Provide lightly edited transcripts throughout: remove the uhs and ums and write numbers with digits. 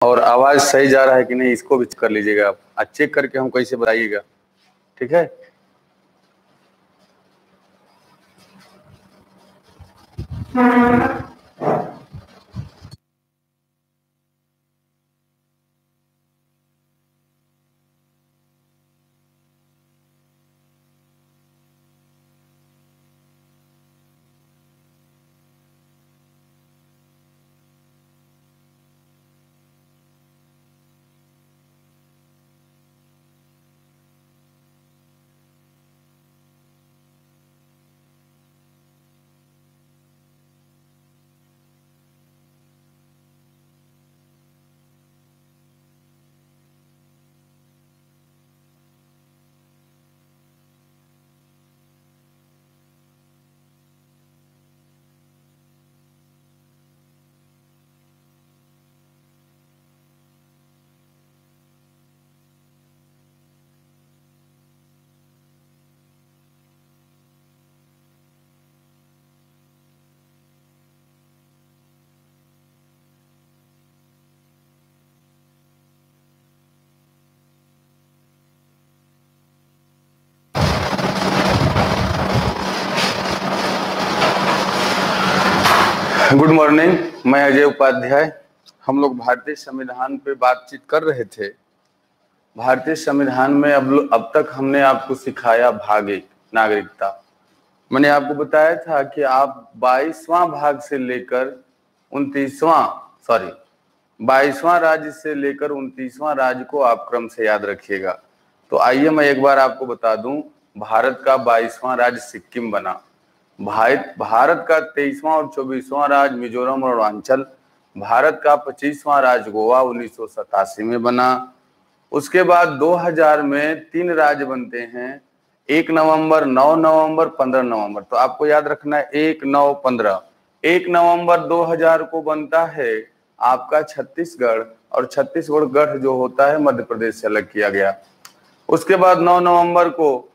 और आवाज सही जा रहा है कि नहीं इसको भी कर लीजिएगा आप। चेक करके हम कैसे बताइएगा, ठीक है। गुड मॉर्निंग, मैं अजय उपाध्याय। हम लोग भारतीय संविधान पे बातचीत कर रहे थे। भारतीय संविधान में अब तक हमने आपको सिखाया भाग 1 नागरिकता। मैंने आपको बताया था कि आप 22वां भाग से लेकर 22वां राज्य से लेकर 29वां राज्य को आप क्रम से याद रखिएगा। तो आइए मैं एक बार आपको बता दूं, भारत का 22वां राज्य सिक्किम बना, भारत का 23वां और 24वां राज्य मिजोरम और अरुणाचल, भारत का 25वां राज्य गोवा 1987 में बना। उसके बाद 2000 में 3 राज्य बनते हैं, 1 नवंबर, 9 नवंबर, 15 नवंबर। तो आपको याद रखना है 1, 9, 15। 1 नवंबर 2000 को बनता है आपका छत्तीसगढ़, और छत्तीसगढ़ गढ़ जो होता है मध्य प्रदेश से अलग किया गया। उसके बाद 9 नवंबर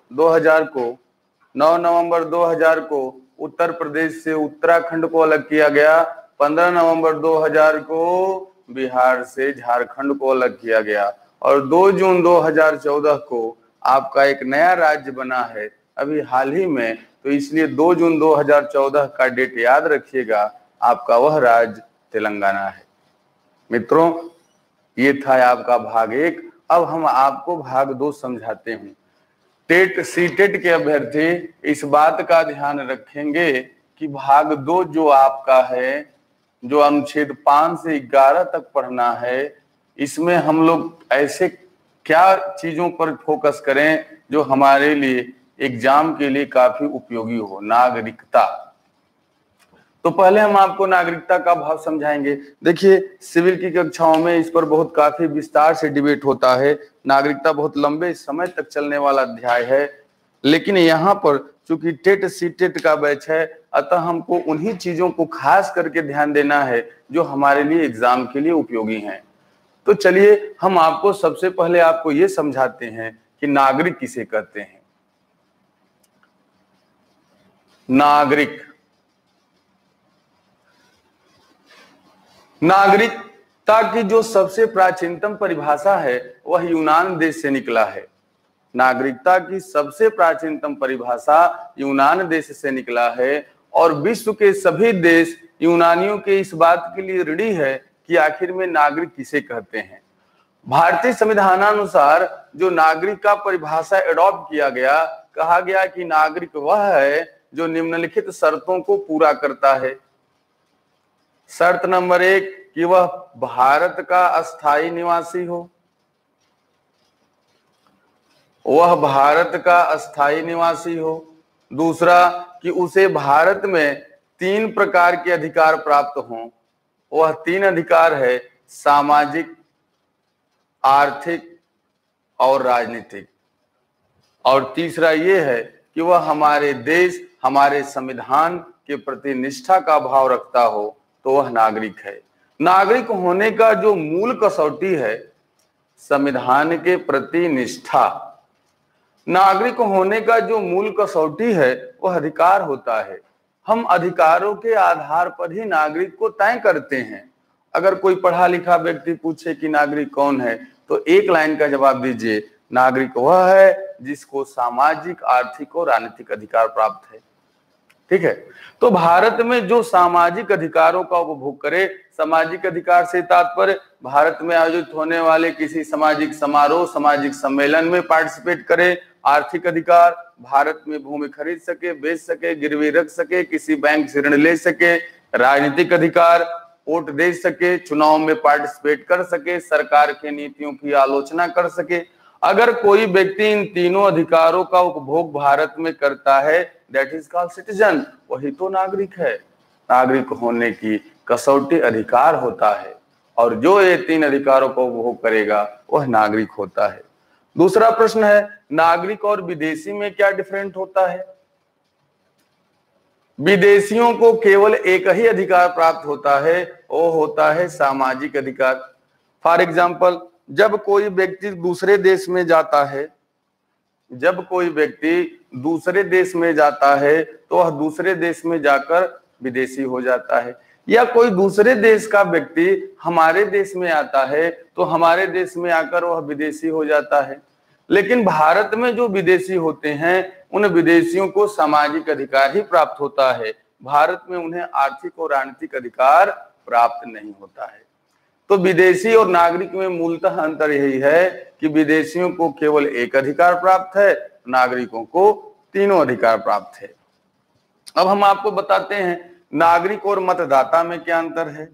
2000 को उत्तर प्रदेश से उत्तराखंड को अलग किया गया। 15 नवंबर 2000 को बिहार से झारखंड को अलग किया गया, और 2 जून 2014 को आपका एक नया राज्य बना है अभी हाल ही में। तो इसलिए 2 जून 2014 का डेट याद रखिएगा, आपका वह राज्य तेलंगाना है। मित्रों, ये था आपका भाग 1। अब हम आपको भाग 2 समझाते हैं। टेट सीटेट के अभ्यर्थी इस बात का ध्यान रखेंगे कि भाग 2 जो आपका है, जो अनुच्छेद 5 से 11 तक पढ़ना है, इसमें हम लोग ऐसे क्या चीजों पर फोकस करें जो हमारे लिए एग्जाम के लिए काफी उपयोगी हो। नागरिकता। तो पहले हम आपको नागरिकता का भाव समझाएंगे। देखिए, सिविल की कक्षाओं में इस पर बहुत काफी विस्तार से डिबेट होता है। नागरिकता बहुत लंबे समय तक चलने वाला अध्याय है, लेकिन यहाँ पर चूंकि टेट सीटेट का बैच है, अतः हमको उन्हीं चीजों को खास करके ध्यान देना है जो हमारे लिए एग्जाम के लिए उपयोगी हैं। तो चलिए हम आपको सबसे पहले आपको ये समझाते हैं कि नागरिक किसे कहते हैं। नागरिकता की जो सबसे प्राचीनतम परिभाषा है वह यूनान देश से निकला है। नागरिकता की सबसे प्राचीनतम परिभाषा यूनान देश से निकला है, और विश्व के सभी देश यूनानियों के इस बात के लिए ऋणी है कि आखिर में नागरिक किसे कहते हैं। भारतीय संविधानानुसार जो नागरिक का परिभाषा एडॉप्ट किया गया, कहा गया कि नागरिक वह है जो निम्नलिखित शर्तों को पूरा करता है। शर्त नंबर 1 कि वह भारत का अस्थायी निवासी हो। दूसरा कि उसे भारत में 3 प्रकार के अधिकार प्राप्त हों। वह 3 अधिकार है सामाजिक, आर्थिक और राजनीतिक। और तीसरा ये है कि वह हमारे देश, हमारे संविधान के प्रति निष्ठा का भाव रखता हो, तो वह नागरिक है। नागरिक होने का जो मूल कसौटी है संविधान के प्रति निष्ठा। नागरिक होने का जो मूल कसौटी है वह अधिकार होता है। हम अधिकारों के आधार पर ही नागरिक को तय करते हैं, अगर कोई पढ़ा लिखा व्यक्ति पूछे कि नागरिक कौन है, तो एक लाइन का जवाब दीजिए, नागरिक वह है जिसको सामाजिक, आर्थिक और राजनीतिक अधिकार प्राप्त है। ठीक है, तो भारत में जो सामाजिक अधिकारों का उपभोग करे, सामाजिक अधिकार से तात्पर्य भारत में आयोजित होने वाले किसी सामाजिक समारोह, सामाजिक सम्मेलन में पार्टिसिपेट करे। आर्थिक अधिकार, भारत में भूमि खरीद सके, बेच सके, गिरवी रख सके, किसी बैंक से ऋण ले सके। राजनीतिक अधिकार, वोट दे सके, चुनाव में पार्टिसिपेट कर सके, सरकार के नीतियों की आलोचना कर सके। अगर कोई व्यक्ति इन तीनों अधिकारों का उपभोग भारत में करता है, दैट इज कॉल्ड सिटीजन, वही तो नागरिक है। नागरिक होने की कसौटी अधिकार होता है, और जो ये तीन अधिकारों का उपभोग करेगा वह नागरिक होता है। दूसरा प्रश्न है, नागरिक और विदेशी में क्या डिफरेंट होता है? विदेशियों को केवल एक ही अधिकार प्राप्त होता है, वो होता है सामाजिक अधिकार। फॉर एग्जाम्पल, जब कोई व्यक्ति दूसरे देश में जाता है, जब कोई व्यक्ति दूसरे देश में जाता है तो वह दूसरे देश में जाकर विदेशी हो जाता है, या कोई दूसरे देश का व्यक्ति हमारे देश में आता है तो हमारे देश में आकर वह विदेशी हो जाता है। लेकिन भारत में जो विदेशी होते हैं उन विदेशियों को सामाजिक अधिकार ही प्राप्त होता है, भारत में उन्हें आर्थिक और राजनीतिक अधिकार प्राप्त नहीं होता है। तो विदेशी और नागरिक में मूलतः अंतर यही है कि विदेशियों को केवल एक अधिकार प्राप्त है, नागरिकों को तीनों अधिकार प्राप्त है। अब हम आपको बताते हैं नागरिक और मतदाता में क्या अंतर है।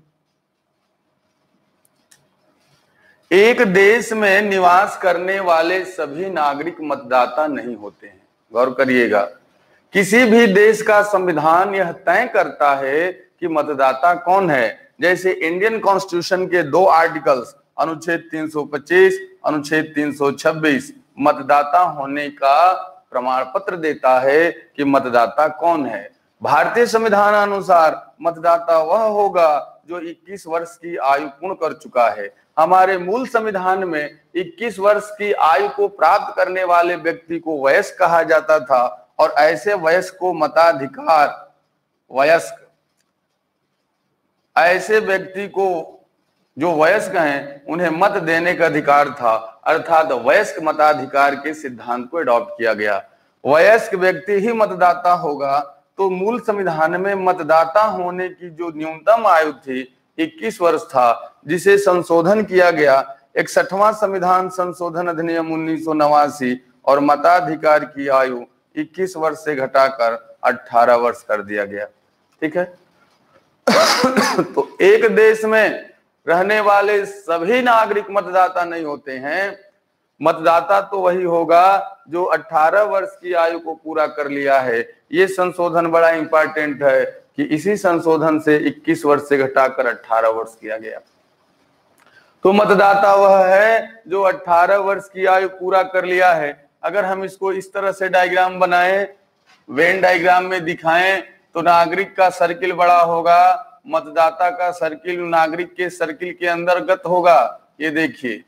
एक देश में निवास करने वाले सभी नागरिक मतदाता नहीं होते हैं। गौर करिएगा, किसी भी देश का संविधान यह तय करता है कि मतदाता कौन है। जैसे इंडियन कॉन्स्टिट्यूशन के 2 आर्टिकल्स, अनुच्छेद 325, अनुच्छेद 326 मतदाता होने का प्रमाण पत्र देता है कि मतदाता कौन है। भारतीय संविधान अनुसार मतदाता वह होगा जो 21 वर्ष की आयु पूर्ण कर चुका है। हमारे मूल संविधान में 21 वर्ष की आयु को प्राप्त करने वाले व्यक्ति को वयस्क कहा जाता था, और ऐसे वयस्क को मताधिकार, वयस्क ऐसे व्यक्ति को जो वयस्क हैं उन्हें मत देने का अधिकार था, अर्थात वयस्क मताधिकार के सिद्धांत को अडॉप्ट किया गया। वयस्क व्यक्ति ही मतदाता होगा। तो मूल संविधान में मतदाता होने की जो न्यूनतम आयु थी 21 वर्ष था, जिसे संशोधन किया गया 61वां संविधान संशोधन अधिनियम 1989, और मताधिकार की आयु 21 वर्ष से घटाकर 18 वर्ष कर दिया गया। ठीक है। तो एक देश में रहने वाले सभी नागरिक मतदाता नहीं होते हैं। मतदाता तो वही होगा जो 18 वर्ष की आयु को पूरा कर लिया है। ये संशोधन बड़ा इंपॉर्टेंट है कि इसी संशोधन से 21 वर्ष से घटाकर 18 वर्ष किया गया। तो मतदाता वह है जो 18 वर्ष की आयु पूरा कर लिया है। अगर हम इसको इस तरह से डायग्राम बनाएं, वेन डायग्राम में दिखाएं, तो नागरिक का सर्किल बड़ा होगा, मतदाता का सर्किल नागरिक के सर्किल के अंतर्गत होगा। ये देखिए,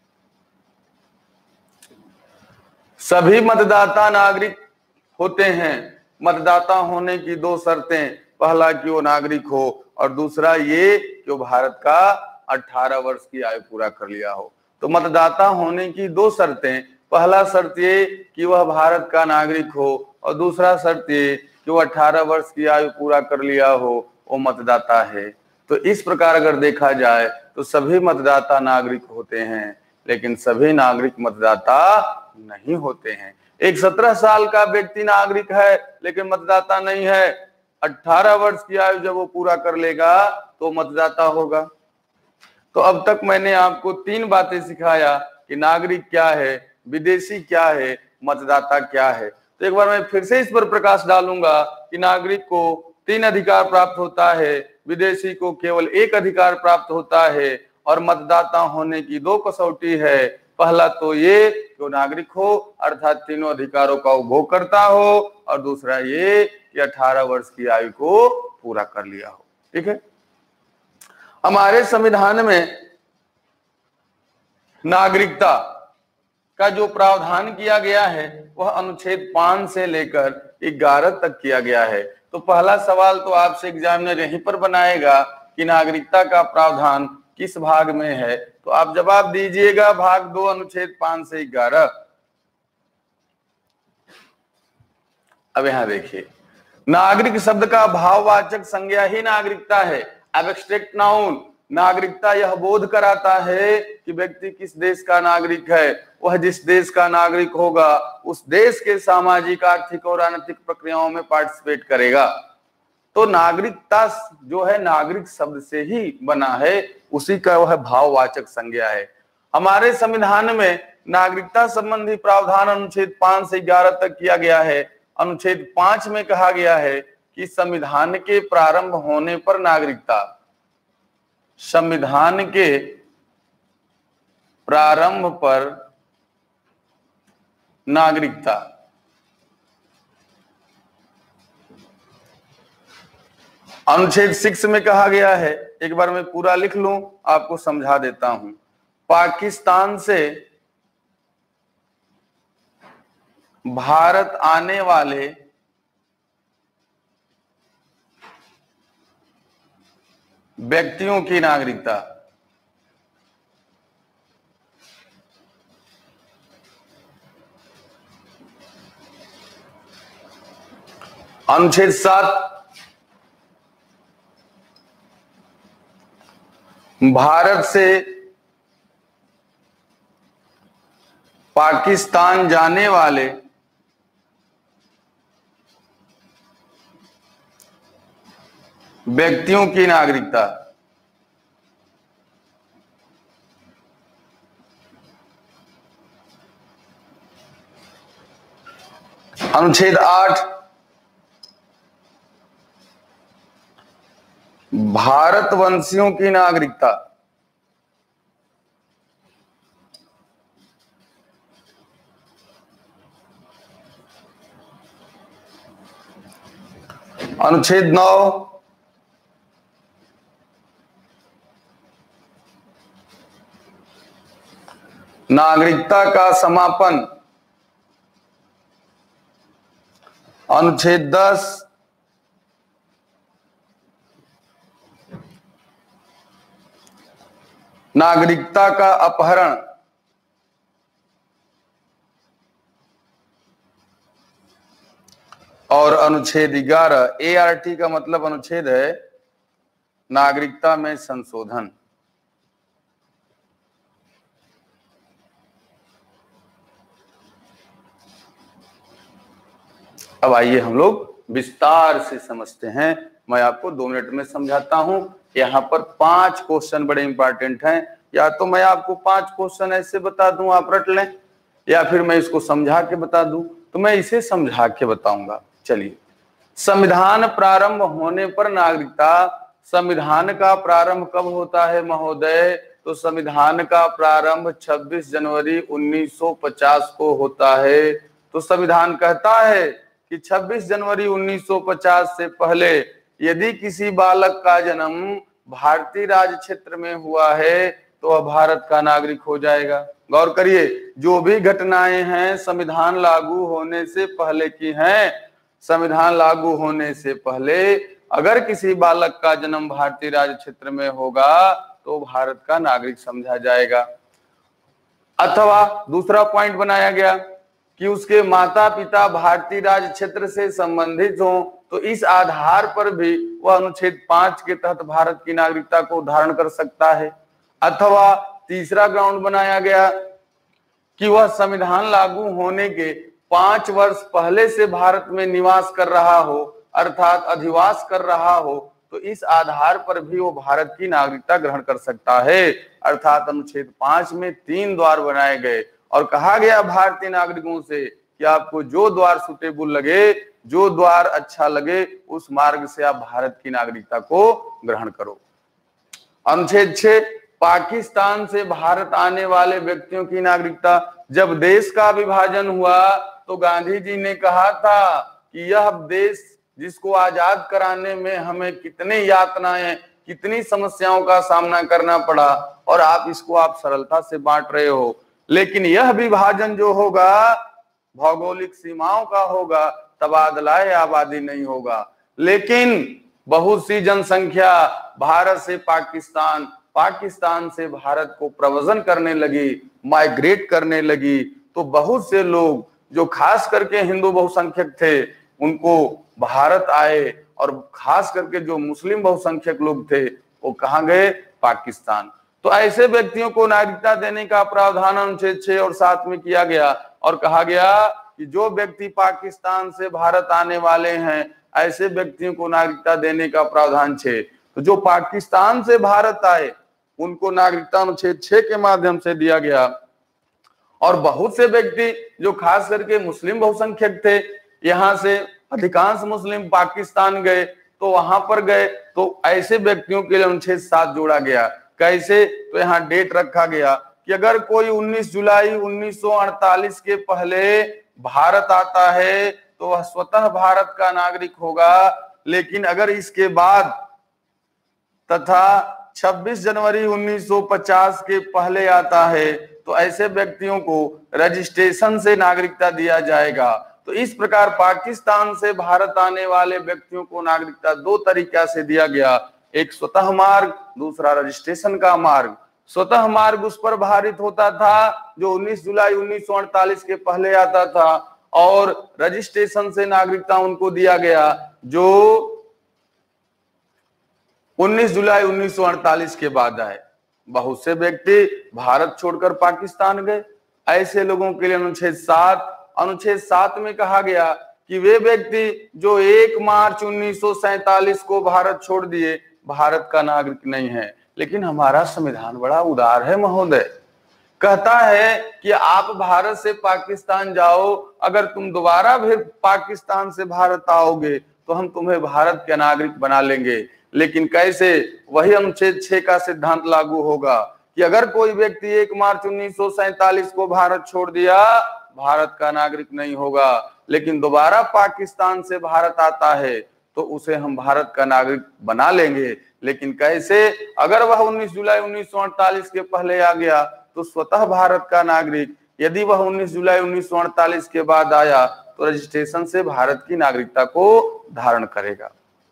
सभी मतदाता नागरिक होते हैं। मतदाता होने की 2 शर्तें, पहला कि वो नागरिक हो, और दूसरा ये कि वो भारत का 18 वर्ष की आयु पूरा कर लिया हो। तो मतदाता होने की 2 शर्तें, पहला शर्त ये कि वह भारत का नागरिक हो, और दूसरा शर्त ये कि वो 18 वर्ष की आयु पूरा कर लिया हो, वो मतदाता है। तो इस प्रकार अगर देखा जाए तो सभी मतदाता नागरिक होते हैं, लेकिन सभी नागरिक मतदाता नहीं होते हैं। एक 17 साल का व्यक्ति नागरिक है लेकिन मतदाता नहीं है। 18 वर्ष की आयु जब वो पूरा कर लेगा तो मतदाता होगा। तो अब तक मैंने आपको 3 बातें सिखाया कि नागरिक क्या है, विदेशी क्या है, मतदाता क्या है। तो एक बार मैं फिर से इस पर प्रकाश डालूंगा कि नागरिक को 3 अधिकार प्राप्त होता है, विदेशी को केवल 1 अधिकार प्राप्त होता है, और मतदाता होने की 2 कसौटी है। पहला तो ये कि नागरिक हो अर्थात तीनों अधिकारों का उपभोग करता हो, और दूसरा ये कि 18 वर्ष की आयु को पूरा कर लिया हो। ठीक है। हमारे संविधान में नागरिकता का जो प्रावधान किया गया है वह अनुच्छेद 5 से लेकर 11 तक किया गया है। तो पहला सवाल तो आपसे एग्जामिनर यहीं पर बनाएगा कि नागरिकता का प्रावधान किस भाग में है? तो आप जवाब दीजिएगा भाग 2 अनुच्छेद 5 से 11। अब यहां देखिए, नागरिक शब्द का भाववाचक संज्ञा ही नागरिकता है। एब्स्ट्रैक्ट नाउन, नागरिकता यह बोध कराता है कि व्यक्ति किस देश का नागरिक है। वह जिस देश का नागरिक होगा उस देश के सामाजिक, आर्थिक और अनैतिक प्रक्रियाओं में पार्टिसिपेट करेगा। तो नागरिकता जो है नागरिक शब्द से ही बना है, उसी का वह भाववाचक संज्ञा है। हमारे संविधान में नागरिकता संबंधी प्रावधान अनुच्छेद 5 से 11 तक किया गया है। अनुच्छेद 5 में कहा गया है कि संविधान के प्रारंभ होने पर नागरिकता, संविधान के प्रारंभ पर नागरिकता, अनुच्छेद 6 में कहा गया है, एक बार मैं पूरा लिख लूं, आपको समझा देता हूं। पाकिस्तान से भारत आने वाले व्यक्तियों की नागरिकता, अनुच्छेद 7 भारत से पाकिस्तान जाने वाले व्यक्तियों की नागरिकता, अनुच्छेद 8 भारतवंशियों की नागरिकता, अनुच्छेद 9 नागरिकता का समापन, अनुच्छेद 10 नागरिकता का अपहरण, और अनुच्छेद 11 ART का मतलब अनुच्छेद है नागरिकता में संशोधन। अब आइए हम लोग विस्तार से समझते हैं। मैं आपको 2 मिनट में समझाता हूं। यहाँ पर 5 क्वेश्चन बड़े इंपॉर्टेंट हैं। या तो मैं आपको 5 क्वेश्चन ऐसे बता दूं, आप रट लें, या फिर मैं इसको समझा के बता दूं। तो मैं इसे समझा के बताऊंगा। चलिए, संविधान प्रारंभ होने पर नागरिकता। संविधान का प्रारंभ कब होता है महोदय? तो संविधान का प्रारंभ 26 जनवरी 1950 को होता है। तो संविधान कहता है कि 26 जनवरी 1950 से पहले यदि किसी बालक का जन्म भारतीय राज्य क्षेत्र में हुआ है तो वह भारत का नागरिक हो जाएगा। गौर करिए, जो भी घटनाएं हैं संविधान लागू होने से पहले की हैं। संविधान लागू होने से पहले अगर किसी बालक का जन्म भारतीय राज्य क्षेत्र में होगा तो भारत का नागरिक समझा जाएगा। अथवा दूसरा पॉइंट बनाया गया कि उसके माता पिता भारतीय राज्य क्षेत्र से संबंधित हों, तो इस आधार पर भी वह अनुच्छेद 5 के तहत भारत की नागरिकता को धारण कर सकता है। अथवा तीसरा ग्राउंड बनाया गया कि वह संविधान लागू होने के 5 वर्ष पहले से भारत में निवास कर रहा हो, अर्थात अधिवास कर रहा हो, तो इस आधार पर भी वो भारत की नागरिकता ग्रहण कर सकता है। अर्थात अनुच्छेद 5 में 3 द्वार बनाए गए और कहा गया भारतीय नागरिकों से कि आपको जो द्वार सुटेबल लगे, जो द्वार अच्छा लगे, उस मार्ग से आप भारत की नागरिकता को ग्रहण करो। अनुच्छेद 6 पाकिस्तान से भारत आने वाले व्यक्तियों की नागरिकता। जब देश का विभाजन हुआ तो गांधी जी ने कहा था कि यह देश जिसको आजाद कराने में हमें कितनी यातनाएं, कितनी समस्याओं का सामना करना पड़ा, और आप सरलता से बांट रहे हो। लेकिन यह विभाजन जो होगा भौगोलिक सीमाओं का होगा, तबादला आबादी नहीं होगा। लेकिन बहुत सी जनसंख्या भारत से पाकिस्तान, पाकिस्तान से भारत को प्रव्रजन करने लगी, माइग्रेट करने लगी। तो बहुत से लोग जो खास करके हिंदू बहुसंख्यक थे उनको भारत आए, और खास करके जो मुस्लिम बहुसंख्यक लोग थे वो कहां गए? पाकिस्तान। तो ऐसे व्यक्तियों को नागरिकता देने का प्रावधान अनुच्छेद 6 और 7 में किया गया और कहा गया कि जो व्यक्ति पाकिस्तान से भारत आने वाले हैं ऐसे व्यक्तियों को नागरिकता देने का प्रावधान 6। तो जो पाकिस्तान से भारत आए उनको नागरिकता अनुच्छेद 6 के माध्यम से दिया गया। और बहुत से व्यक्ति जो खास करके मुस्लिम बहुसंख्यक थे, यहाँ से अधिकांश मुस्लिम पाकिस्तान गए, तो वहां पर गए तो ऐसे व्यक्तियों के लिए अनुच्छेद 7 जोड़ा गया। कैसे? तो यहाँ डेट रखा गया कि अगर कोई 19 जुलाई 1948 के पहले भारत आता है तो वह स्वतः भारत का नागरिक होगा, लेकिन अगर इसके बाद तथा 26 जनवरी 1950 के पहले आता है तो ऐसे व्यक्तियों को रजिस्ट्रेशन से नागरिकता दिया जाएगा। तो इस प्रकार पाकिस्तान से भारत आने वाले व्यक्तियों को नागरिकता 2 तरीका से दिया गया, एक स्वतः मार्ग, दूसरा रजिस्ट्रेशन का मार्ग। स्वतः मार्ग उस पर भारित होता था जो 19 जुलाई 1948 के पहले आता था, और रजिस्ट्रेशन से नागरिकता उनको दिया गया जो 19 जुलाई 1948 के बाद आए। बहुत से व्यक्ति भारत छोड़कर पाकिस्तान गए, ऐसे लोगों के लिए अनुच्छेद 7 में कहा गया कि वे व्यक्ति जो 1 मार्च 1947 को भारत छोड़ दिए भारत का नागरिक नहीं है। लेकिन हमारा संविधान बड़ा उदार है महोदय, कहता है कि आप भारत से पाकिस्तान जाओ, अगर तुम दोबारा फिर पाकिस्तान से भारत आओगे तो हम तुम्हें भारत के नागरिक बना लेंगे। लेकिन कैसे? वही अनुच्छेद 6 का सिद्धांत लागू होगा कि अगर कोई व्यक्ति 1 मार्च 1947 को भारत छोड़ दिया भारत का नागरिक नहीं होगा, लेकिन दोबारा पाकिस्तान से भारत आता है तो उसे हम भारत का नागरिक बना लेंगे। लेकिन कैसे? अगर वह 19 जुलाई 1948 के पहले आ गया तो स्वतः भारत का नागरिक, यदि वह 19 जुलाई 1948 के बाद आया तो रजिस्ट्रेशन से भारत की नागरिकता को धारण करेगा।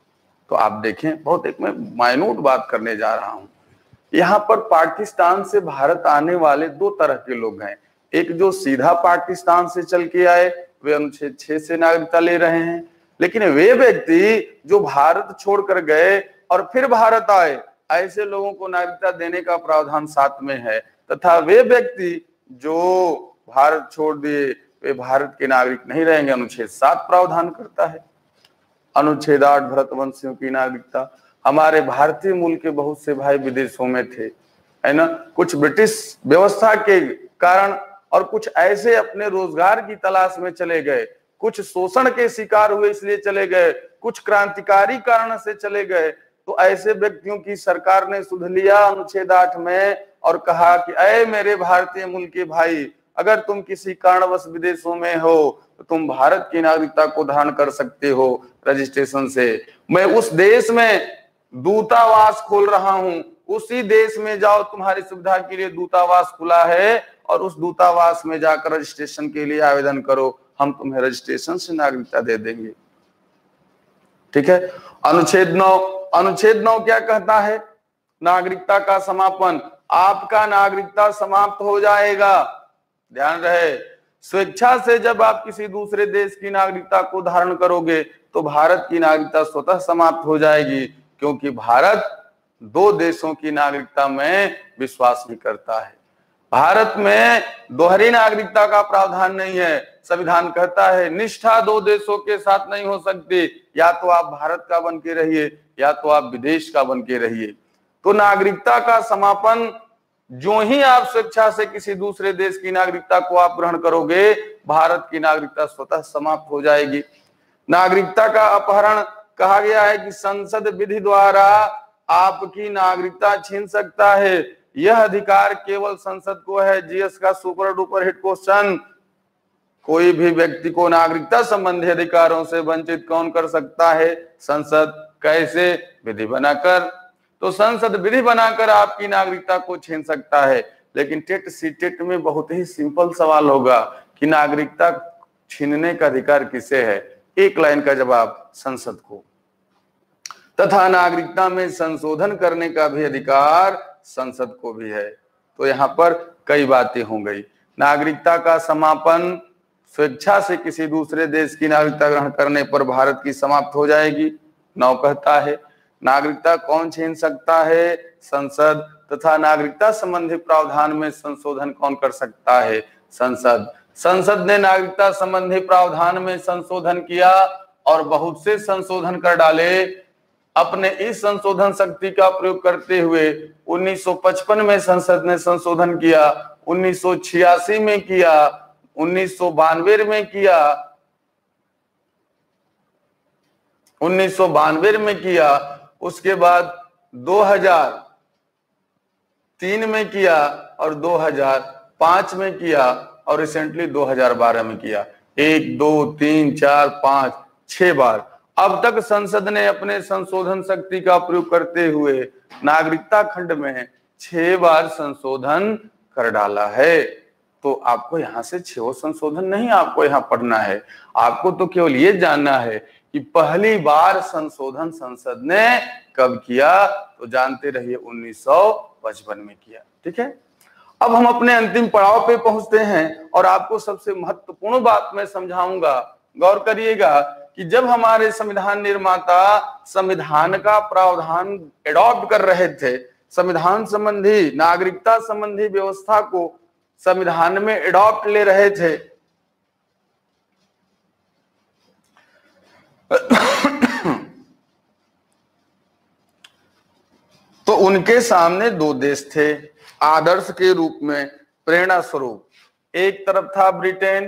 तो आप देखें, बहुत एक मैं माइन्यूट बात करने जा रहा हूं। यहाँ पर पाकिस्तान से भारत आने वाले 2 तरह के लोग हैं। एक जो सीधा पाकिस्तान से चल के आए वे अनुच्छेद 6 से नागरिकता ले रहे हैं, लेकिन वे व्यक्ति जो भारत छोड़कर गए और फिर भारत आए ऐसे लोगों को नागरिकता देने का प्रावधान 7 में है। तथा वे व्यक्ति जो भारत छोड़ दिए वे भारत के नागरिक नहीं रहेंगे, अनुच्छेद 7 प्रावधान करता है। अनुच्छेद 8 भरतवंशियों की नागरिकता। हमारे भारतीय मूल के बहुत से भाई विदेशों में थे, है ना, कुछ ब्रिटिश व्यवस्था के कारण और कुछ ऐसे अपने रोजगार की तलाश में चले गए, कुछ शोषण के शिकार हुए इसलिए चले गए, कुछ क्रांतिकारी कारण से चले गए। तो ऐसे व्यक्तियों की सरकार ने सुध लिया अनुच्छेद 8 में और कहा कि अय मेरे भारतीय मूल के भाई, अगर तुम किसी कारणवश विदेशों में हो तो तुम भारत की नागरिकता को धारण कर सकते हो रजिस्ट्रेशन से। मैं उस देश में दूतावास खोल रहा हूं, उसी देश में जाओ, तुम्हारी सुविधा के लिए दूतावास खुला है और उस दूतावास में जाकर रजिस्ट्रेशन के लिए आवेदन करो, हम तुम्हें रजिस्ट्रेशन से नागरिकता दे देंगे। ठीक है। अनुच्छेद 9 क्या कहता है? नागरिकता का समापन। आपका नागरिकता समाप्त हो जाएगा, ध्यान रहे। स्वेच्छा से जब आप किसी दूसरे देश की नागरिकता को धारण करोगे तो भारत की नागरिकता स्वतः समाप्त हो जाएगी, क्योंकि भारत 2 देशों की नागरिकता में विश्वास नहीं करता है। भारत में दोहरी नागरिकता का प्रावधान नहीं है। संविधान कहता है निष्ठा 2 देशों के साथ नहीं हो सकती, या तो आप भारत का बन के रहिए या तो आप विदेश का बन के रहिए। तो नागरिकता का समापन, जो ही आप स्वेच्छा से किसी दूसरे देश की नागरिकता को आप ग्रहण करोगे भारत की नागरिकता स्वतः समाप्त हो जाएगी। नागरिकता का अपहरण, कहा गया है कि संसद विधि द्वारा आपकी नागरिकता छीन सकता है। यह अधिकार केवल संसद को है। जीएस का सुपर डुपर हिट क्वेश्चन, कोई भी व्यक्ति को नागरिकता संबंधी अधिकारों से वंचित कौन कर सकता है? संसद। कैसे? विधि बनाकर। तो संसद विधि बनाकर आपकी नागरिकता को छीन सकता है। लेकिन टेट सीटेट में बहुत ही सिंपल सवाल होगा कि नागरिकता छीनने का अधिकार किसे है? एक लाइन का जवाब, संसद को। तथा नागरिकता में संशोधन करने का भी अधिकार संसद को भी है। तो यहाँ पर कई बातें हो गई। नागरिकता का समापन स्वेच्छा से किसी दूसरे देश की नागरिकता ग्रहण करने पर भारत की समाप्त हो जाएगी। 9 कहता है नागरिकता कौन छीन सकता है? संसद। तथा नागरिकता संबंधी प्रावधान में संशोधन कौन कर सकता है? संसद। संसद ने नागरिकता संबंधी प्रावधान में संशोधन किया और बहुत से संशोधन कर डाले। अपने इस संशोधन शक्ति का प्रयोग करते हुए 1955 में संसद ने संशोधन किया, 1986 में किया, 1992 में किया, 1992 में किया, उसके बाद 2003 में किया और 2005 में किया और रिसेंटली 2012 में किया। 1 2 3 4 5 6 बार अब तक संसद ने अपने संशोधन शक्ति का प्रयोग करते हुए नागरिकता खंड में 6 बार संशोधन कर डाला है। तो आपको यहां से 6 संशोधन नहीं आपको यहां पढ़ना है, आपको तो केवल ये जानना है कि पहली बार संशोधन संसद ने कब किया। तो जानते रहिए 1955 में किया। ठीक है, अब हम अपने अंतिम पड़ाव पे पहुंचते हैं और आपको सबसे महत्वपूर्ण बात मैं समझाऊंगा। गौर करिएगा कि जब हमारे संविधान निर्माता संविधान का प्रावधान एडॉप्ट कर रहे थे, संविधान संबंधी नागरिकता संबंधी व्यवस्था को संविधान में एडॉप्ट ले रहे थे, तो उनके सामने 2 देश थे आदर्श के रूप में, प्रेरणा स्वरूप। एक तरफ था ब्रिटेन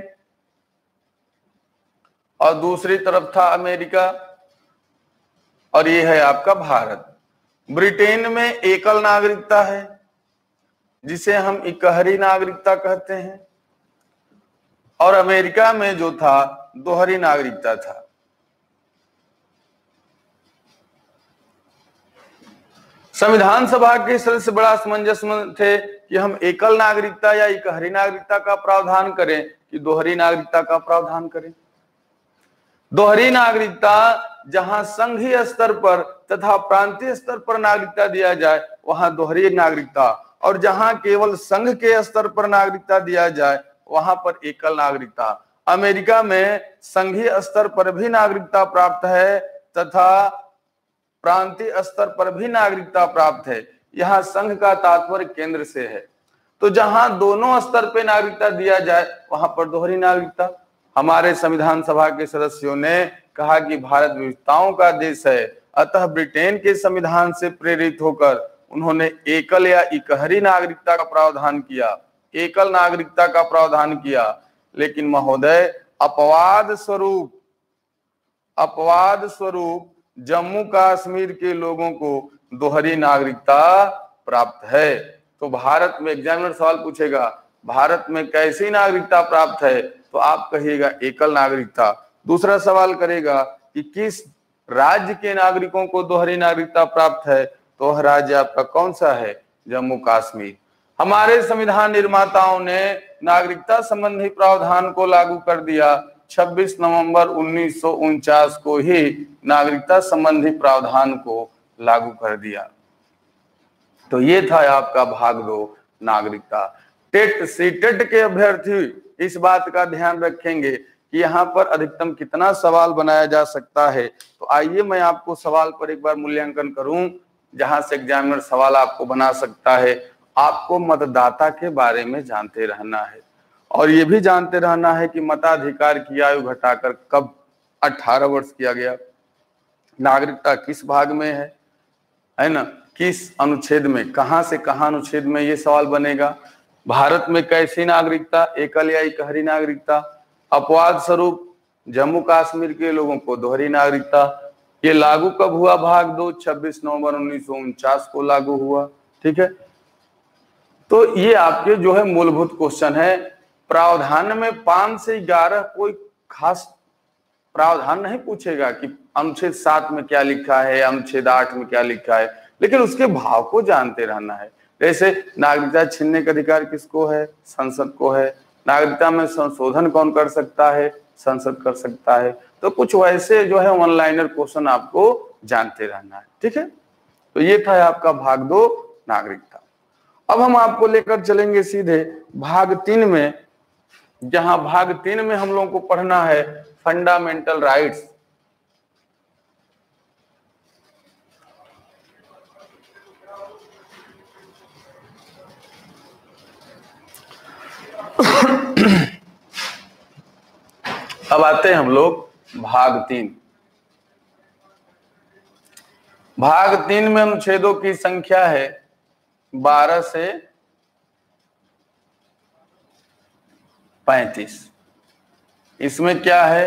और दूसरी तरफ था अमेरिका, और ये है आपका भारत। ब्रिटेन में एकल नागरिकता है जिसे हम इकहरी नागरिकता कहते हैं, और अमेरिका में जो था दोहरी नागरिकता था। संविधान सभा के सदस्य बड़ा असमंजस में थे कि हम एकल नागरिकता या इकहरी नागरिकता का प्रावधान करें कि दोहरी नागरिकता का प्रावधान करें। दोहरी नागरिकता जहां संघीय स्तर पर तथा प्रांतीय स्तर पर नागरिकता दिया जाए वहां दोहरी नागरिकता, और जहां केवल संघ के स्तर पर नागरिकता दिया जाए वहां पर एकल नागरिकता। अमेरिका में संघीय स्तर पर भी नागरिकता प्राप्त है तथा प्रांतीय स्तर पर भी नागरिकता प्राप्त है। यहाँ संघ का तात्पर्य केंद्र से है। तो जहां दोनों स्तर पे नागरिकता दिया जाए वहां पर दोहरी नागरिकता। हमारे संविधान सभा के सदस्यों ने कहा कि भारत विविधताओं का देश है, अतः ब्रिटेन के संविधान से प्रेरित होकर उन्होंने एकल या इकहरी नागरिकता का प्रावधान किया, एकल नागरिकता का प्रावधान किया। लेकिन महोदय अपवाद स्वरूप जम्मू कश्मीर के लोगों को दोहरी नागरिकता प्राप्त है। तो भारत में एग्जामिनर सवाल पूछेगा भारत में कैसी नागरिकता प्राप्त है, तो आप कहिएगा एकल नागरिकता। दूसरा सवाल करेगा कि किस राज्य के नागरिकों को दोहरी नागरिकता प्राप्त है, तो वह राज्य आपका कौन सा है? जम्मू कश्मीर। हमारे संविधान निर्माताओं ने नागरिकता संबंधी प्रावधान को लागू कर दिया। 26 नवंबर 1949 को ही नागरिकता संबंधी प्रावधान को लागू कर दिया। तो ये था आपका भाग 2 नागरिकता। टेट सीटेट के अभ्यर्थी इस बात का ध्यान रखेंगे कि यहाँ पर अधिकतम कितना सवाल बनाया जा सकता है। तो आइए मैं आपको सवाल पर एक बार मूल्यांकन करूं जहां से एग्जामिनर सवाल आपको बना सकता है। आपको मतदाता के बारे में जानते रहना है और ये भी जानते रहना है कि मताधिकार की आयु घटाकर कब 18 वर्ष किया गया, नागरिकता किस भाग में है ना, किस अनुच्छेद में, कहां से कहां अनुच्छेद में ये सवाल बनेगा। भारत में कैसी नागरिकता, एकल या इकहरी नागरिकता। अपवाद स्वरूप जम्मू कश्मीर के लोगों को दोहरी नागरिकता। ये लागू कब हुआ? भाग 2 26 नवंबर 1949 को लागू हुआ। ठीक है, तो ये आपके जो है मूलभूत क्वेश्चन है। प्रावधान में 5 से 11 कोई खास प्रावधान नहीं पूछेगा कि अनुच्छेद 7 में क्या लिखा है, अनुच्छेद 8 में क्या लिखा है, लेकिन उसके भाव को जानते रहना है। जैसे नागरिकता छीनने का अधिकार किसको है? संसद को है। नागरिकता में संशोधन कौन कर सकता है? संसद कर सकता है। तो कुछ वैसे जो है वन लाइनर क्वेश्चन आपको जानते रहना है। ठीक है, तो ये था आपका भाग 2 नागरिकता। अब हम आपको लेकर चलेंगे सीधे भाग 3 में, जहां भाग 3 में हम लोगों को पढ़ना है फंडामेंटल राइट्स। अब आते हैं हम लोग भाग 3। भाग 3 में अनुच्छेदों की संख्या है 12 से 35। इसमें क्या है?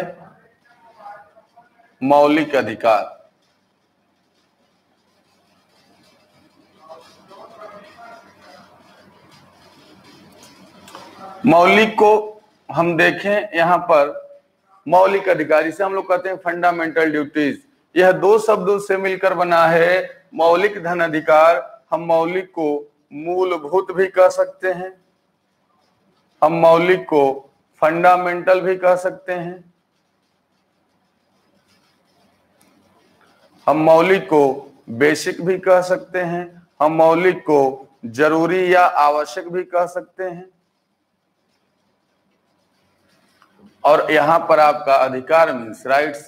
मौलिक अधिकार। मौलिक को हम देखें यहां पर, मौलिक अधिकार इसे हम लोग कहते हैं फंडामेंटल ड्यूटीज। यह 2 शब्दों से मिलकर बना है मौलिक धन अधिकार। हम मौलिक को मूलभूत भी कह सकते हैं, हम मौलिक को फंडामेंटल भी कह सकते हैं, हम मौलिक को बेसिक भी कह सकते हैं, हम मौलिक को जरूरी या आवश्यक भी कह सकते हैं। और यहां पर आपका अधिकार मीन्स राइट्स।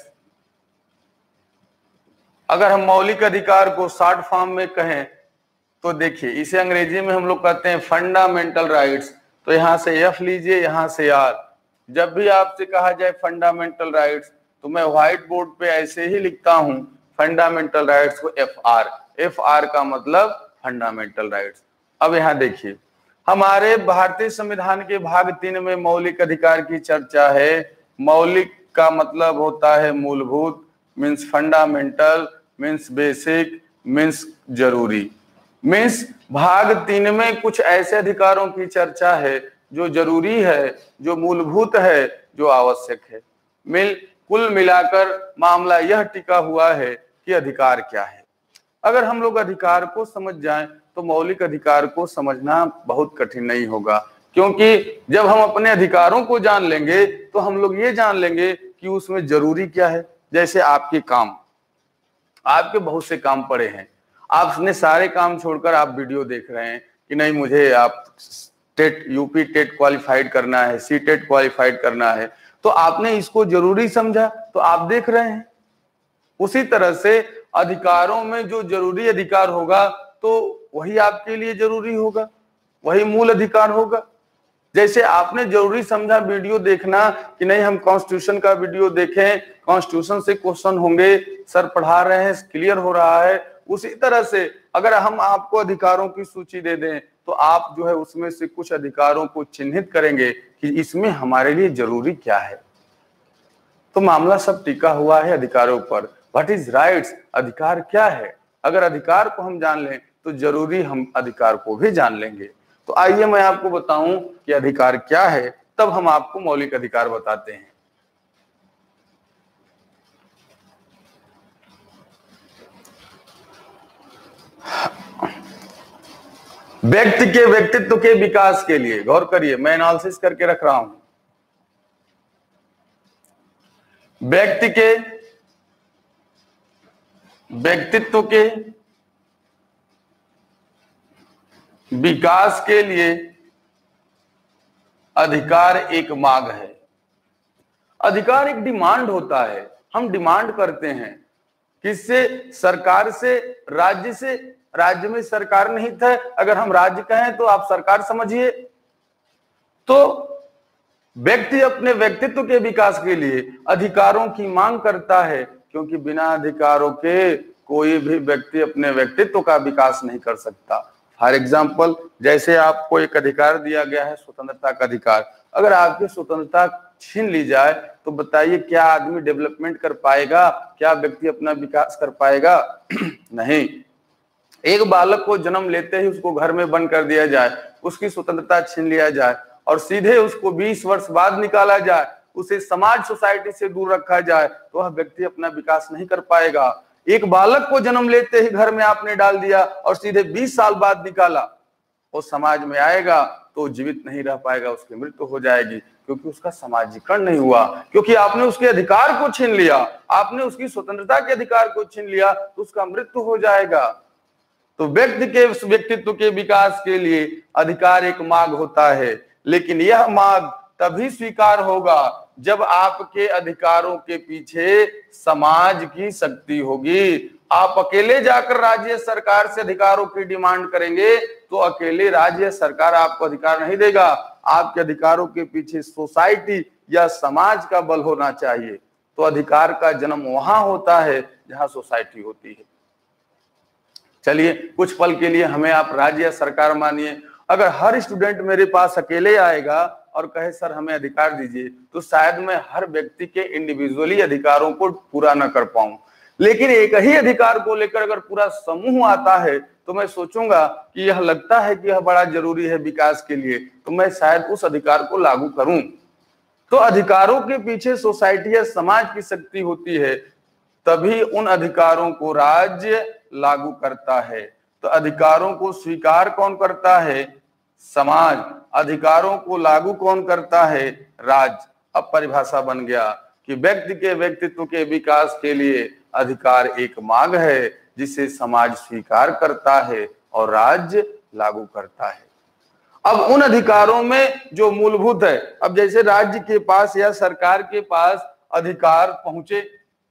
अगर हम मौलिक अधिकार को शॉर्ट फॉर्म में कहें तो देखिए, इसे अंग्रेजी में हम लोग कहते हैं फंडामेंटल राइट्स। तो यहां से एफ लीजिए, यहां से आर। जब भी आपसे कहा जाए फंडामेंटल राइट्स तो मैं व्हाइट बोर्ड पे ऐसे ही लिखता हूं फंडामेंटल राइट्स को एफ आर। एफ आर का मतलब फंडामेंटल राइट्स। अब यहां देखिए, हमारे भारतीय संविधान के भाग 3 में मौलिक अधिकार की चर्चा है। मौलिक का मतलब होता है मूलभूत, means fundamental, means basic, means जरूरी। मीन्स भाग 3 में कुछ ऐसे अधिकारों की चर्चा है जो जरूरी है, जो मूलभूत है, जो आवश्यक है। कुल मिलाकर मामला यह टिका हुआ है कि अधिकार क्या है। अगर हम लोग अधिकार को समझ जाएं तो मौलिक अधिकार को समझना बहुत कठिन नहीं होगा, क्योंकि जब हम अपने अधिकारों को जान लेंगे तो हम लोग ये जान लेंगे कि उसमें जरूरी क्या है। जैसे आपके काम, आपके बहुत से काम पड़े हैं, आपने सारे काम छोड़कर आप वीडियो देख रहे हैं कि नहीं मुझे आप टेट, यूपी टेट क्वालिफाइड करना है, सी टेट क्वालिफाइड करना है, तो आपने इसको जरूरी समझा तो आप देख रहे हैं। उसी तरह से अधिकारों में जो जरूरी अधिकार होगा तो वही आपके लिए जरूरी होगा, वही मूल अधिकार होगा। जैसे आपने जरूरी समझा वीडियो देखना कि नहीं हम कॉन्स्टिट्यूशन का वीडियो देखें, कॉन्स्टिट्यूशन से क्वेश्चन होंगे, सर पढ़ा रहे हैं, क्लियर हो रहा है। उसी तरह से अगर हम आपको अधिकारों की सूची दे दें तो आप जो है उसमें से कुछ अधिकारों को चिन्हित करेंगे कि इसमें हमारे लिए जरूरी क्या है। तो मामला सब टिका हुआ है अधिकारों पर। What is rights? अधिकार क्या है? अगर अधिकार को हम जान लें तो जरूरी हम अधिकार को भी जान लेंगे। तो आइए मैं आपको बताऊं कि अधिकार क्या है, तब हम आपको मौलिक अधिकार बताते हैं। व्यक्ति के व्यक्तित्व के विकास के लिए, गौर करिए मैं एनालिसिस करके रख रहा हूं, व्यक्ति के व्यक्तित्व के विकास के लिए अधिकार एक मांग है। अधिकार एक डिमांड होता है, हम डिमांड करते हैं किससे? सरकार से, राज्य से। राज्य में सरकार नहीं था, अगर हम राज्य कहें तो आप सरकार समझिए। तो व्यक्ति अपने व्यक्तित्व के विकास के लिए अधिकारों की मांग करता है, क्योंकि बिना अधिकारों के कोई भी व्यक्ति अपने व्यक्तित्व का विकास नहीं कर सकता। फॉर एग्जाम्पल, जैसे आपको एक अधिकार दिया गया है स्वतंत्रता का अधिकार, अगर आपकी स्वतंत्रता छीन ली जाए तो बताइए क्या आदमी डेवलपमेंट कर पाएगा? क्या व्यक्ति अपना विकास कर पाएगा? नहीं। एक बालक को जन्म लेते ही उसको घर में बंद कर दिया जाए, उसकी स्वतंत्रता छीन लिया जाए और सीधे उसको 20 वर्ष बाद निकाला जाए, उसे समाज सोसाइटी से दूर रखा जाए, तो वह व्यक्ति अपना विकास नहीं कर पाएगा। एक बालक को जन्म लेते ही घर में आपने डाल दिया और सीधे 20 साल बाद निकाला, वो समाज में आएगा तो जीवित नहीं रह पाएगा, उसकी मृत्यु हो जाएगी, क्योंकि उसका समाजीकरण नहीं हुआ, क्योंकि आपने उसके अधिकार को छीन लिया, आपने उसकी स्वतंत्रता के अधिकार को छीन लिया, तो उसका मृत्यु हो जाएगा। तो व्यक्ति के व्यक्तित्व के विकास के लिए अधिकार एक मार्ग होता है, लेकिन यह मार्ग तभी स्वीकार होगा जब आपके अधिकारों के पीछे समाज की शक्ति होगी। आप अकेले जाकर राज्य सरकार से अधिकारों की डिमांड करेंगे तो अकेले राज्य सरकार आपको अधिकार नहीं देगा, आपके अधिकारों के पीछे सोसाइटी या समाज का बल होना चाहिए। तो अधिकार का जन्म वहां होता है जहां सोसाइटी होती है। चलिए कुछ पल के लिए हमें आप राज्य या सरकार मानिए। अगर हर स्टूडेंट मेरे पास अकेले आएगा और कहे सर हमें अधिकार दीजिए, तो शायद मैं हर व्यक्ति के इंडिविजुअली अधिकारों को पूरा न कर पाऊं। लेकिन एक ही अधिकार को लेकर अगर पूरा समूह आता है तो मैं सोचूंगा कि यह लगता है कि यह बड़ा जरूरी है विकास के लिए, तो मैं शायद उस अधिकार को लागू करूं। तो अधिकारों के पीछे सोसाइटी या समाज की शक्ति होती है, तभी उन अधिकारों को राज्य लागू करता है। तो अधिकारों को स्वीकार कौन करता है? समाज। अधिकारों को लागू कौन करता है? राज्य। अब परिभाषा बन गया कि व्यक्ति के व्यक्तित्व के विकास के लिए अधिकार एक मार्ग है जिसे समाज स्वीकार करता है और राज्य लागू करता है। अब उन अधिकारों में जो मूलभूत है, अब जैसे राज्य के पास या सरकार के पास अधिकार पहुंचे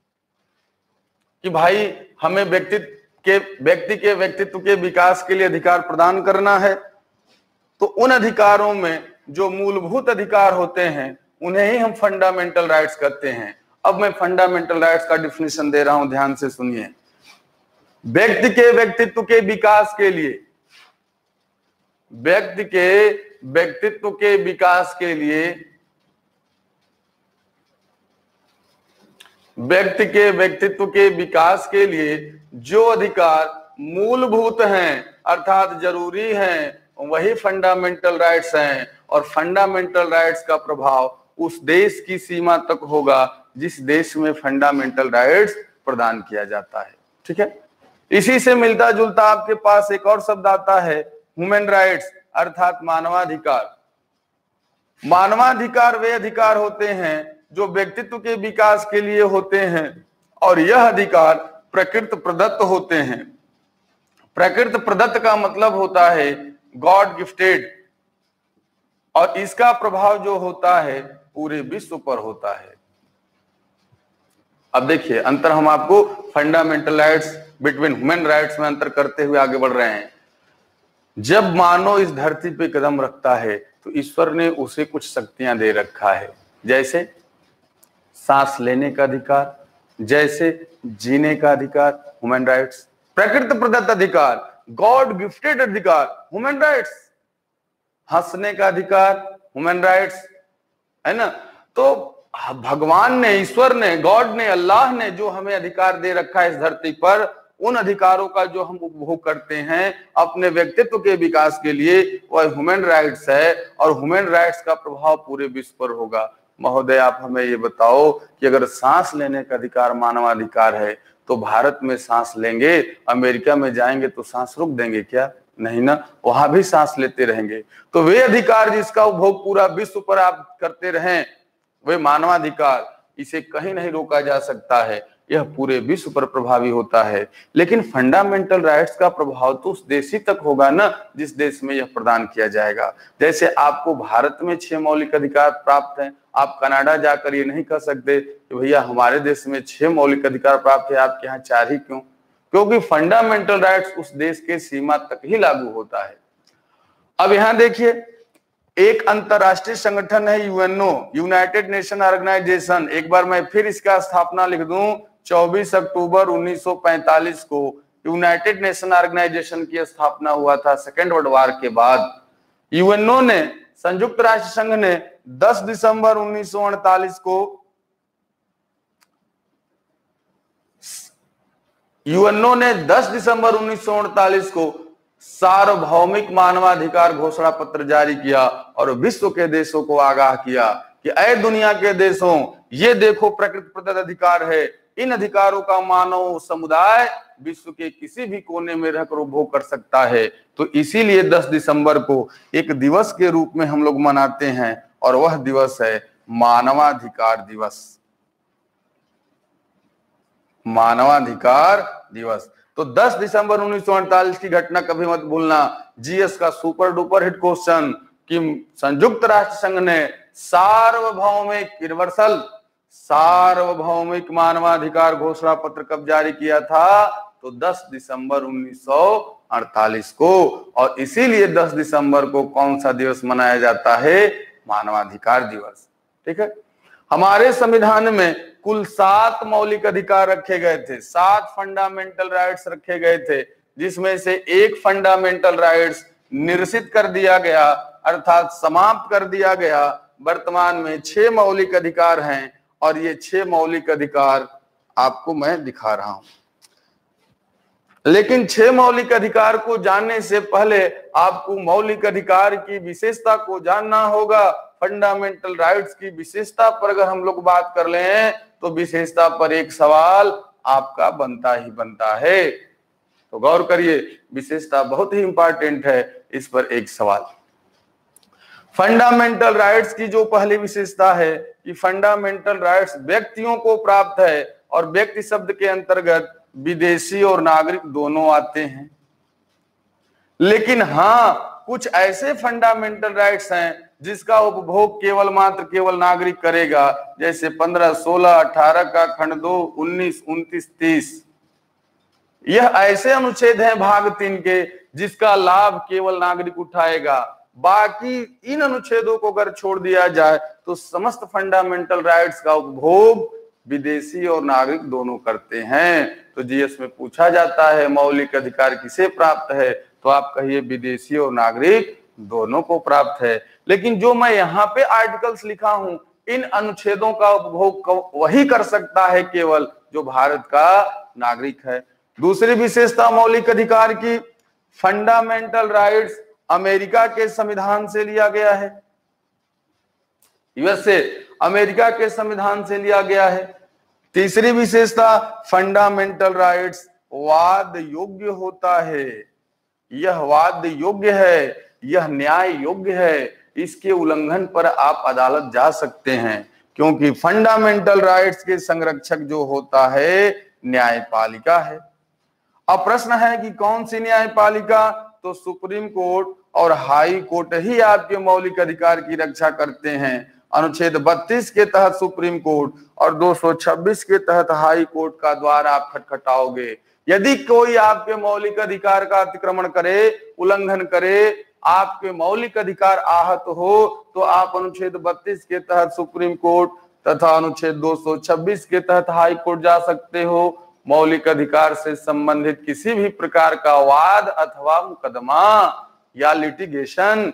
कि भाई हमें व्यक्ति के व्यक्तित्व के विकास के लिए अधिकार प्रदान करना है, तो उन अधिकारों में जो मूलभूत अधिकार होते हैं उन्हें ही हम फंडामेंटल राइट्स कहते हैं। अब मैं फंडामेंटल राइट्स का डिफिनेशन दे रहा हूं, ध्यान से सुनिए। व्यक्ति के व्यक्तित्व के विकास के लिए, व्यक्ति के व्यक्तित्व के विकास के लिए, व्यक्ति के व्यक्तित्व के विकास के लिए जो अधिकार मूलभूत हैं अर्थात जरूरी हैं, वही फंडामेंटल राइट्स हैं। और फंडामेंटल राइट्स का प्रभाव उस देश की सीमा तक होगा जिस देश में फंडामेंटल राइट्स प्रदान किया जाता है। ठीक है, इसी से मिलता जुलता आपके पास एक और शब्द आता है ह्यूमन राइट्स अर्थात मानवाधिकार। मानवाधिकार वे अधिकार होते हैं जो व्यक्तित्व के विकास के लिए होते हैं और यह अधिकार प्रकृति प्रदत्त होते हैं। प्रकृति प्रदत्त का मतलब होता है गॉड गिफ्टेड, और इसका प्रभाव जो होता है पूरे विश्व पर होता है। अब देखिए अंतर हम आपको fundamental rights between human rights में अंतर करते हुए आगे बढ़ रहे हैं। जब मानव इस धरती पे कदम रखता है तो ईश्वर ने उसे कुछ शक्तियां दे रखा है, जैसे सांस लेने का अधिकार, जैसे जीने का अधिकार, ह्यूमन राइट्स। प्रकृति प्रदत्त अधिकार, गॉड गिफ्टेड अधिकार, ह्यूमन राइट्स। हंसने का अधिकार, ह्यूमन राइट्स, है ना। तो भगवान ने, ईश्वर ने, गॉड ने, अल्लाह ने जो हमें अधिकार दे रखा है इस धरती पर, उन अधिकारों का जो हम उपभोग करते हैं अपने व्यक्तित्व के विकास के लिए, वह ह्यूमन राइट्स है और ह्यूमन राइट्स का प्रभाव पूरे विश्व पर होगा। महोदय आप हमें ये बताओ कि अगर सांस लेने का अधिकार मानवाधिकार है तो भारत में सांस लेंगे, अमेरिका में जाएंगे तो सांस रोक देंगे क्या? नहीं ना, वहां भी सांस लेते रहेंगे। तो वे अधिकार जिसका उपभोग पूरा विश्व पर आप करते रहें वे मानवाधिकार, इसे कहीं नहीं रोका जा सकता है, यह पूरे विश्व पर प्रभावी होता है। लेकिन फंडामेंटल राइट्स का प्रभाव तो उस देश ही तक होगा ना जिस देश में यह प्रदान किया जाएगा। जैसे आपको भारत में 6 मौलिक अधिकार प्राप्त हैं, आप कनाडा जाकर ये नहीं कह सकते कि भैया हमारे देश में 6 मौलिक अधिकार प्राप्त है, आपके यहाँ 4 ही क्यों? क्योंकि फंडामेंटल राइट्स उस देश के सीमा तक ही लागू होता है। अब यहां देखिए, एक अंतरराष्ट्रीय संगठन है यूएनओ, यूनाइटेड नेशन ऑर्गेनाइजेशन। एक बार मैं फिर इसका स्थापना लिख दूं, 24 अक्टूबर 1945 को यूनाइटेड नेशन ऑर्गेनाइजेशन की स्थापना हुआ था सेकेंड वर्ल्ड वॉर के बाद। यूएनओ ने, संयुक्त राष्ट्र संघ ने 10 दिसंबर 1948 को यूएनओ ने 10 दिसंबर 1948 को सार्वभौमिक मानवाधिकार घोषणा पत्र जारी किया और विश्व के देशों को आगाह किया कि ऐ दुनिया के देशों, ये देखो प्रकृति प्रदत्त अधिकार है, इन अधिकारों का मानव समुदाय विश्व के किसी भी कोने में रहकर उपभोग कर सकता है। तो इसीलिए 10 दिसंबर को एक दिवस के रूप में हम लोग मनाते हैं और वह दिवस है मानवाधिकार दिवस। मानवाधिकार दिवस। तो 10 दिसंबर 1948 की घटना कभी मत भूलना। जीएस का सुपर डुपर हिट क्वेश्चन कि संयुक्त राष्ट्र संघ ने सार्वभौमिक मानवाधिकार घोषणा पत्र कब जारी किया था? तो 10 दिसंबर 1948 को। और इसीलिए 10 दिसंबर को कौन सा दिवस मनाया जाता है? मानवाधिकार दिवस। ठीक है। हमारे संविधान में कुल 7 मौलिक अधिकार रखे गए थे, 7 फंडामेंटल राइट्स रखे गए थे, जिसमें से एक फंडामेंटल राइट्स निरसित कर दिया गया, अर्थात समाप्त कर दिया गया। वर्तमान में 6 मौलिक अधिकार हैं और ये 6 मौलिक अधिकार आपको मैं दिखा रहा हूं। लेकिन 6 मौलिक अधिकार को जानने से पहले आपको मौलिक अधिकार की विशेषता को जानना होगा। फंडामेंटल राइट्स की विशेषता पर अगर हम लोग बात कर लें तो विशेषता पर एक सवाल आपका बनता ही बनता है। तो गौर करिए, विशेषता बहुत ही इंपॉर्टेंट है, इस पर एक सवाल। फंडामेंटल राइट्स की जो पहली विशेषता है कि फंडामेंटल राइट्स व्यक्तियों को प्राप्त है, और व्यक्ति शब्द के अंतर्गत विदेशी और नागरिक दोनों आते हैं। लेकिन हाँ, कुछ ऐसे फंडामेंटल राइट्स हैं जिसका उपभोग केवल नागरिक करेगा, जैसे 15, 16, 18 का खंड 2, 19, 29, 30। यह ऐसे अनुच्छेद हैं भाग 3 के जिसका लाभ केवल नागरिक उठाएगा। बाकी इन अनुच्छेदों को अगर छोड़ दिया जाए तो समस्त फंडामेंटल राइट्स का उपभोग विदेशी और नागरिक दोनों करते हैं। तो जीएस में पूछा जाता है मौलिक अधिकार किसे प्राप्त है, तो आप कहिए विदेशी और नागरिक दोनों को प्राप्त है। लेकिन जो मैं यहाँ पे आर्टिकल्स लिखा हूं, इन अनुच्छेदों का उपभोग वही कर सकता है केवल जो भारत का नागरिक है। दूसरी विशेषता मौलिक अधिकार की, फंडामेंटल राइट्स अमेरिका के संविधान से लिया गया है। यूएस से अमेरिका के संविधान से लिया गया है। तीसरी विशेषता, फंडामेंटल राइट्स वाद योग्य होता है। यह वाद योग्य है, यह न्याय योग्य है, इसके उल्लंघन पर आप अदालत जा सकते हैं, क्योंकि फंडामेंटल राइट्स के संरक्षक जो होता है न्यायपालिका है। अब प्रश्न है कि कौन सी न्यायपालिका? तो सुप्रीम कोर्ट और हाई कोर्ट ही आपके मौलिक अधिकार की रक्षा करते हैं। अनुच्छेद 32 के तहत सुप्रीम कोर्ट और 226 के तहत हाई कोर्ट का द्वार आप खटखटाओगे। यदि कोई आपके मौलिक अधिकार का अतिक्रमण करे, उल्लंघन करे, आपके मौलिक अधिकार आहत हो, तो आप अनुच्छेद 32 के तहत सुप्रीम कोर्ट तथा अनुच्छेद 226 के तहत हाई कोर्ट जा सकते हो। मौलिक अधिकार से संबंधित किसी भी प्रकार का वाद अथवा मुकदमा या लिटिगेशन,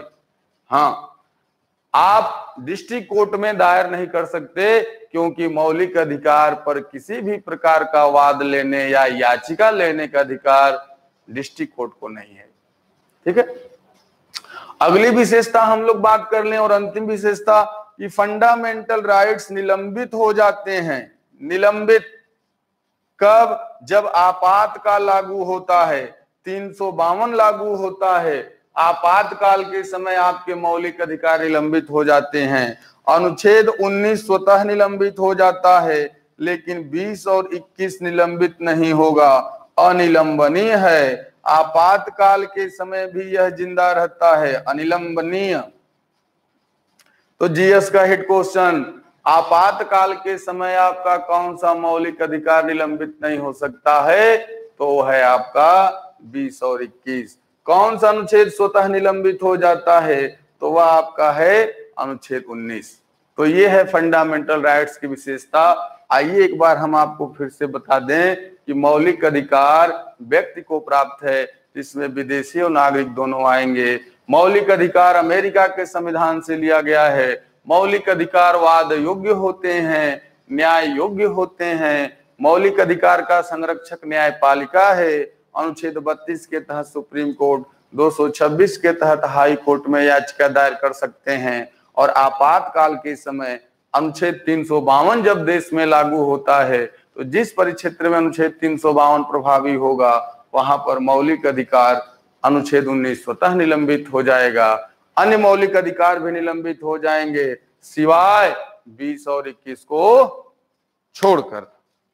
आप डिस्ट्रिक्ट कोर्ट में दायर नहीं कर सकते, क्योंकि मौलिक अधिकार पर किसी भी प्रकार का वाद लेने या याचिका लेने का अधिकार डिस्ट्रिक्ट कोर्ट को नहीं है। ठीक है। अगली विशेषता हम लोग बात कर लें, और अंतिम विशेषता कि फंडामेंटल राइट्स निलंबित हो जाते हैं। निलंबित कब? जब आपातकाल लागू होता है, 352 लागू होता है, आपातकाल के समय आपके मौलिक अधिकार निलंबित हो जाते हैं। अनुच्छेद 19 स्वतः निलंबित हो जाता है, लेकिन 20 और 21 निलंबित नहीं होगा, अनिलंबनीय है। आपातकाल के समय भी यह जिंदा रहता है, अनिलंबनीय। तो जीएस का हिट क्वेश्चन, आपातकाल के समय आपका कौन सा मौलिक अधिकार निलंबित नहीं हो सकता है? तो वो है आपका 20 और 21। कौन सा अनुच्छेद स्वतः निलंबित हो जाता है? तो वह आपका है अनुच्छेद 19। तो ये है फंडामेंटल राइट्स की विशेषता। आइए एक बार हम आपको फिर से बता दें कि मौलिक अधिकार व्यक्ति को प्राप्त है, जिसमें विदेशी और नागरिक दोनों आएंगे। मौलिक अधिकार अमेरिका के संविधान से लिया गया है। मौलिक अधिकार वाद योग्य होते हैं, न्याय योग्य होते हैं। मौलिक अधिकार का संरक्षक न्यायपालिका है। अनुच्छेद 32 के तहत सुप्रीम कोर्ट, 226 के तहत हाई कोर्ट में याचिका दायर कर सकते हैं। और आपातकाल के समय अनुच्छेद 352 जब देश में लागू होता है, तो जिस परिक्षेत्र में अनुच्छेद 352 प्रभावी होगा, वहां पर मौलिक अधिकार अनुच्छेद 19 स्वतः निलंबित हो जाएगा। अन्य मौलिक अधिकार भी निलंबित हो जाएंगे, सिवाय 20 और 21 को छोड़कर।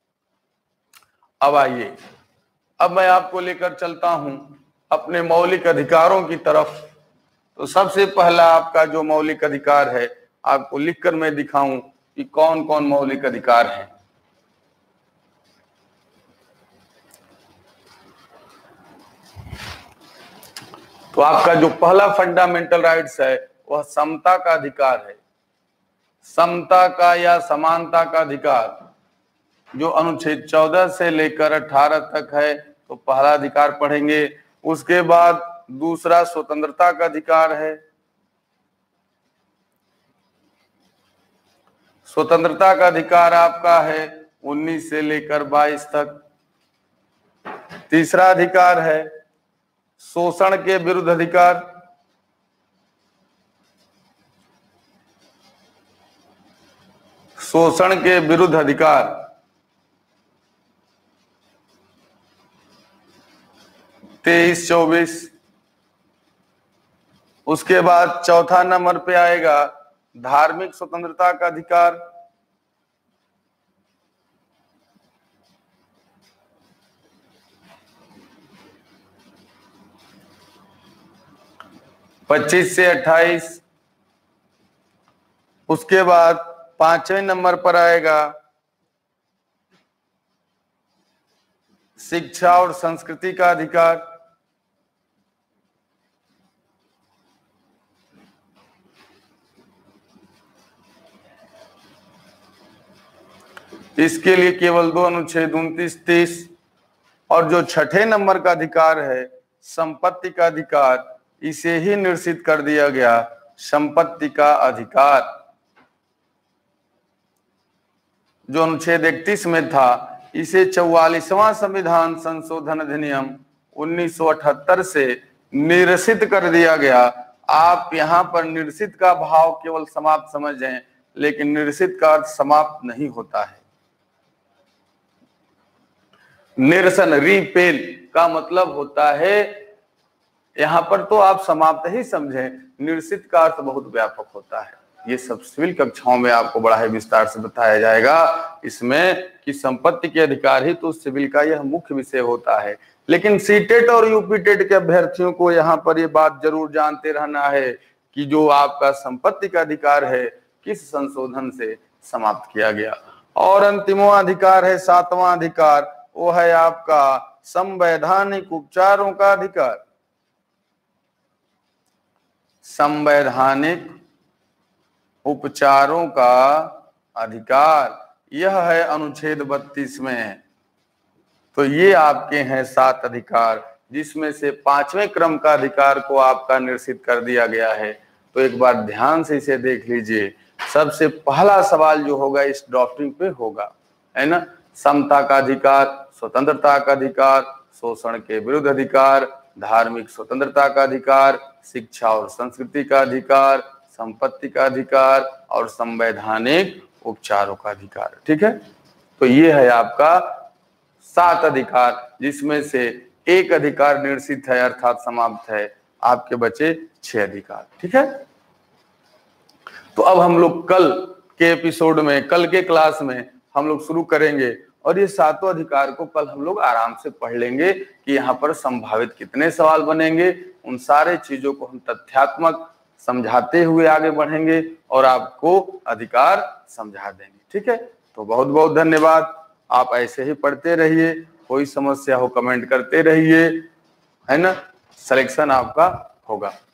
अब आइए, अब मैं आपको लेकर चलता हूं अपने मौलिक अधिकारों की तरफ। तो सबसे पहला आपका जो मौलिक अधिकार है, आपको लिखकर मैं दिखाऊं कि कौन कौन मौलिक अधिकार हैं। तो आपका जो पहला फंडामेंटल राइट्स है वह समता का अधिकार है। समता का या समानता का अधिकार जो अनुच्छेद 14 से लेकर 18 तक है, तो पहला अधिकार पढ़ेंगे। उसके बाद दूसरा स्वतंत्रता का अधिकार है। स्वतंत्रता का अधिकार आपका है 19 से लेकर 22 तक। तीसरा अधिकार है शोषण के विरुद्ध अधिकार। शोषण के विरुद्ध अधिकार 23-24। उसके बाद चौथा नंबर पे आएगा धार्मिक स्वतंत्रता का अधिकार। पच्चीस से 28। उसके बाद 5वें नंबर पर आएगा शिक्षा और संस्कृति का अधिकार। इसके लिए केवल 2 अनुच्छेद 29-30। और जो 6ठे नंबर का अधिकार है संपत्ति का अधिकार, इसे ही निश्चित कर दिया गया संपत्ति का अधिकार। जो अनुच्छेद 31 में था, इसे 44वां संविधान संशोधन अधिनियम 1978 से निरसित कर दिया गया। आप यहाँ पर निरसित का भाव केवल समाप्त समझें, लेकिन निरसित का अर्थ समाप्त नहीं होता है। निरसन, रिपेल का मतलब होता है, यहां पर तो आप समाप्त ही समझें, निरसित का अर्थ बहुत व्यापक होता है। ये सब सिविल कक्षाओं में आपको बड़ा ही विस्तार से बताया जाएगा इसमें कि संपत्ति के अधिकार ही तो सिविल का यह मुख्य विषय होता है। लेकिन सीटेट और यूपीटेट के अभ्यर्थियों को यहाँ पर ये बात जरूर जानते रहना है कि जो आपका संपत्ति का अधिकार है किस संशोधन से समाप्त किया गया। और अंतिमवा अधिकार है 7वां अधिकार, वो है आपका संवैधानिक उपचारों का अधिकार। संवैधानिक उपचारों का अधिकार यह है अनुच्छेद 32 में। तो ये आपके हैं 7 अधिकार, जिसमें से 5वें क्रम का अधिकार को आपका निश्चित कर दिया गया है। तो एक बार ध्यान से इसे देख लीजिए। सबसे पहला सवाल जो होगा इस ड्राफ्टिंग पे होगा, है ना, समता का अधिकार, स्वतंत्रता का अधिकार, शोषण के विरुद्ध अधिकार, धार्मिक स्वतंत्रता का अधिकार, शिक्षा और संस्कृति का अधिकार, संपत्ति का अधिकार और संवैधानिक उपचारों का अधिकार। ठीक है, तो ये है आपका 7 अधिकार, जिसमें से एक अधिकार निश्चित है अर्थात समाप्त है, आपके बचे 6 अधिकार। ठीक है, तो अब हम लोग कल के एपिसोड में, कल के क्लास में हम लोग शुरू करेंगे और ये 7 अधिकार को कल हम लोग आराम से पढ़ लेंगे कि यहाँ पर संभावित कितने सवाल बनेंगे। उन सारे चीजों को हम तथ्यात्मक समझाते हुए आगे बढ़ेंगे और आपको अधिकार समझा देंगे। ठीक है, तो बहुत बहुत धन्यवाद। आप ऐसे ही पढ़ते रहिए, कोई समस्या हो कमेंट करते रहिए, है ना, सिलेक्शन आपका होगा।